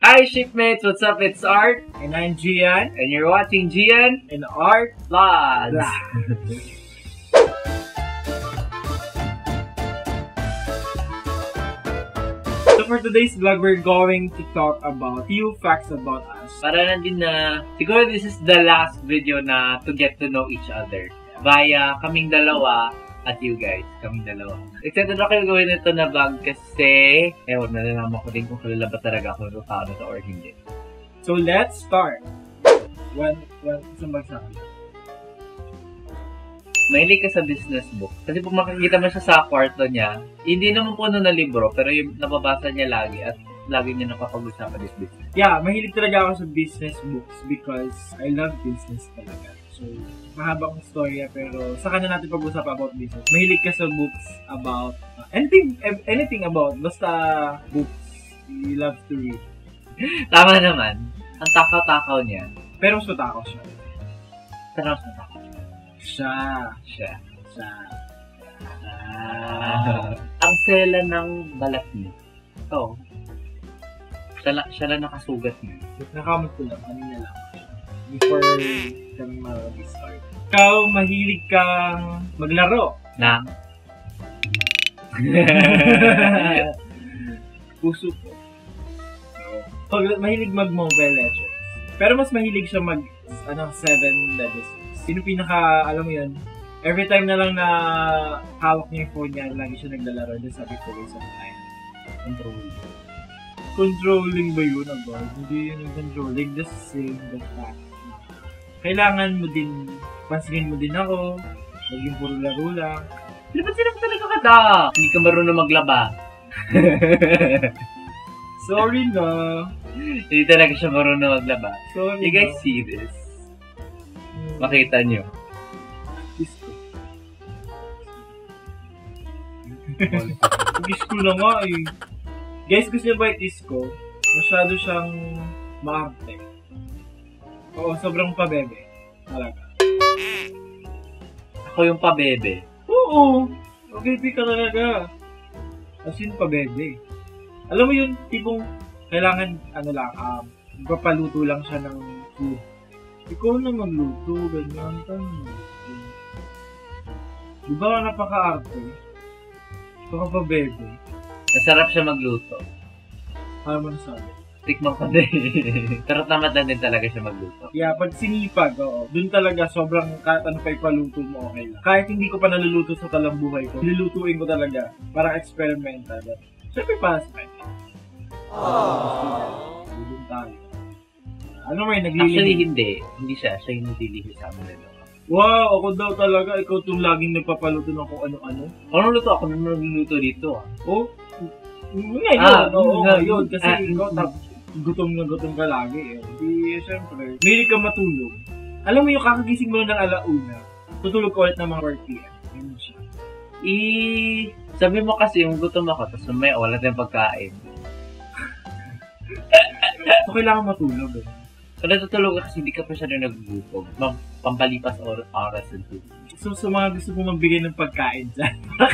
Hi shipmates, what's up? It's Art. And I'm Gian. And you're watching Gian And Art Vlogs. So for today's vlog, we're going to talk about few facts about us. Para na din na, siguro this is the last video na to get to know each other. Via kaming dalawa at you guys, kaming dalawa. Excited ako gawin ito na vlog kasi, nalalaman ko din kung kilala ba talaga ako ng tao na to or hindi. So let's start. Isang bagsakin. Mahilig ka sa business book. Kasi kung makikita mo siya sa kwarto niya, hindi naman puno na libro, pero yung nababasa niya lagi at lagi niya nakapag-usapan is business. Yeah, mahilig talaga ako sa business books because I love business talaga. So, mahabang storya pero saka na natin pag-usap about business. Mahilig ka sa books about anything about, basta books. You love to read. Tama naman. Ang takaw-takaw niya. Pero mas matakaw siya. Pero mas matakaw. Siya. Ang sela ng balat niya. Ito. Siya lang nakasugat niya. Nakamot ko lang, kanina lang. Before kami mag-start. Ikaw, mahilig kang maglaro. Na? Puso ko. Mahilig mag-Mobile Legends. Pero mas mahilig siya Seven Deadly Sins. Sino pinaka, alam mo yun, every time na lang na hawak niya yung phone niya, lagi siya naglalaro. Then sabi ko, waste of time. Controlling ba yun, agad? Hindi yun yung controlling. Just saying the fact. Kailangan mo din, pansinin mo din ako. Maging puro laro lang. Ba't sila talaga kada? Hindi ka marunong maglaba. Sorry na. Hindi talaga siya marunong maglaba. Sorry You guys see this? Makita nyo. Disco. Disco na nga eh. Guys, gusto niyo ba yung disco? Masyado siyang maarte. Oo, sobrang pabebe. Talaga. Ako yung pabebe. Oo! Pabebe ka talaga. As in, pabebe. Alam mo yun, tipong kailangan, papaluto lang siya ng food. Ikaw na magluto, ganyan, Di ba napaka-arte? Napaka-bebe. Masarap siya magluto. Ano man sabi? Tikman ko din. Pero tamad din talaga siya magluto. Yeah, pag sinipag, oo. Dun talaga sobrang kahit ano pa ipaluto mo, okay lang. Kahit hindi ko pa naluluto sa talambuhay ko, nilulutuin ko talaga. Parang experimental. Siyempre para sa kanya. Dun tayo. Ano may naglilihi? Actually, hindi. Hindi siya. Siya yung naglilihi sa amin. Wow, ako daw talaga. Ikaw itong laging nagpapaluto ng kung ano-ano. Anong luto? Ako nang nagluluto dito. Oh? Ngayon. Ngayon. Kasi ikaw, ngayon. gutom na gutom ka lagi eh. Di, syempre. Mahilig ka matulog. Alam mo yung kakagising mo ng alauna, tutulog ka ulit ng mga 4 p.m. Ganun siya. Sabi mo kasi yung gutom ako, tapos may wala tayong pagkain. So, kailangan matulog eh. Kung natutulog ka kasi hindi ka pa siya na nagugutom. Pampalipas oras ng tulog. So, sa mga gusto po magbigay ng pagkain dyan,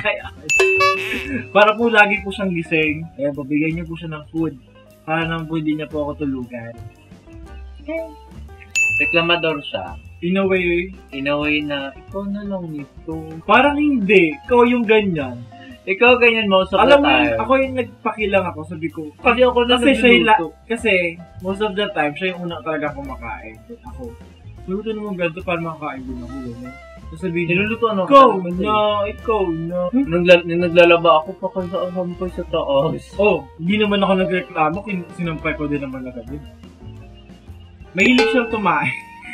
para po lagi po siyang gising, ayan, pabigyan niyo po siya ng food. Para naman po hindi niya po ako tulugan. Okay. Reklamador siya. In a way Na, ikaw na lang nito. parang hindi. Ikaw yung ganyan. Ikaw ganyan most of Alam the mo, time. ako yung nagpakilang ako, sabi ko. Kasi ako na Kasi nagluluto. kasi most of the time, siya yung una talaga kumakain. Ako, luto naman ganito para makakain din ako. Sasabihin niya, Nilulutuan ako. ikaw na. Naglalaba ako pa kayo sa asampay sa taas. Oh, hindi naman ako nagreklamo, sinampay ko din naman agad yun. Mahilig siyang tumain.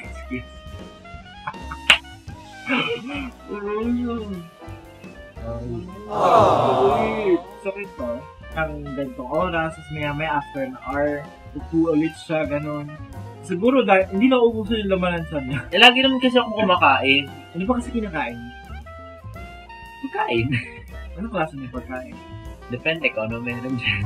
Sakit pa. Ang ganitong oras, tapos may after na hour, upo ulit siya, ganun. Siguro dahil hindi na ubuso yung lamanan sa niya. Lagi naman kasi ako kumakain. Ano ba kasi kinakain? Pagkain. Ano klase ng pagkain? Depende ko ano meron dyan.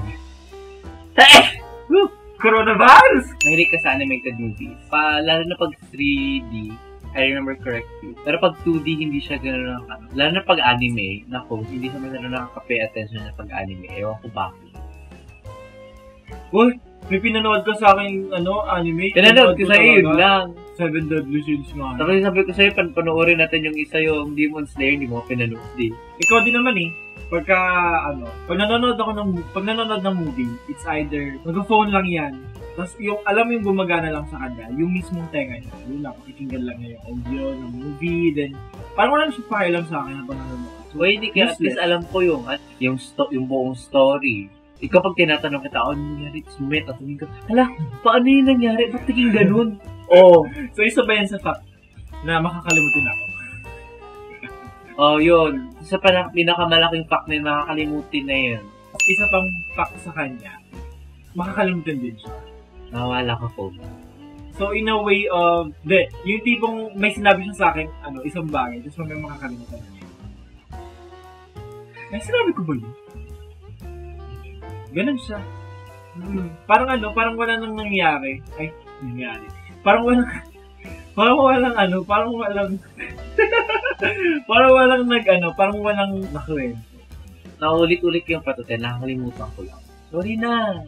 Coronavirus! Mahilig ka sa animated movies. Lalo na pag 3D, I remember correctly. Pero pag 2D, hindi siya gano'n lalo na pag anime, naku, hindi siya masyadong nakaka-pay attention na pag anime. Ewan ko bakit. Uy, May pinanood ko sa akin, anime. Pinanood ko sa'yo, yun talaga. lang. Seven Deadly Sins nga. Tapos sabi ko sa'yo, panoorin natin yung isa yung Demon Slayer, hindi mo pinanood din. Ikaw din naman eh. Pag nanonood ng movie, it's either, nag-phone lang yan. Tapos yung, alam mo yung gumagana lang sa kanya, yung mismong tenga niya. Yun lang, pakikinggan lang niya yung audio ng movie, then, parang wala na siya pakialam sa akin habang nanonood. So, hindi kaya at least alam ko yung buong story. Ikaw pag tinatanong kita, ano nangyari? Sumit, at tumingin ka, hala, paano yung nangyari? Ba't naging ganun? So isa ba yan sa fact na makakalimutin ako? Yun. Isa pa na pinakamalaking fact na makakalimutin na yun. Isa pang fact sa kanya, makakalimutin din siya. Nawala ka po. So in a way of, yung tipong may sinabi siya sa akin, isang bagay, tapos may makakalimutan na niya. May sinabi ko ba yun? Ganun siya. Parang wala nang nangyari. Ay, nangyari. Parang walang nakwento. Naulit-ulit yung patutin, nakakalimutan ko lang. Sorry na.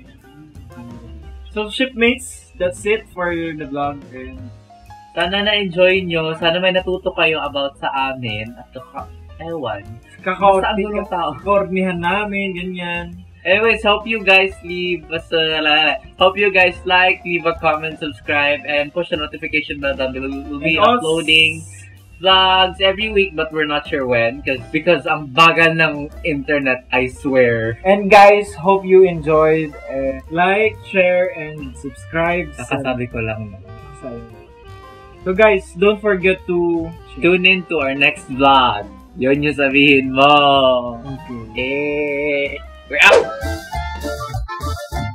So, shipmates, that's it for the vlog. And sana na-enjoy nyo. Sana may natuto kayo about sa amin. At ewan. Kakakornihan namin, ganyan. Anyways, hope you guys like, leave a comment, subscribe, and push the notification bell down below. We'll be uploading vlogs every week, but we're not sure when, because ang bagal ng internet, I swear. And guys, hope you enjoyed. Like, share, and subscribe. Nakasabi ko lang. So guys, don't forget to tune in to our next vlog. Yun yung sabihin mo. Okay. We're out!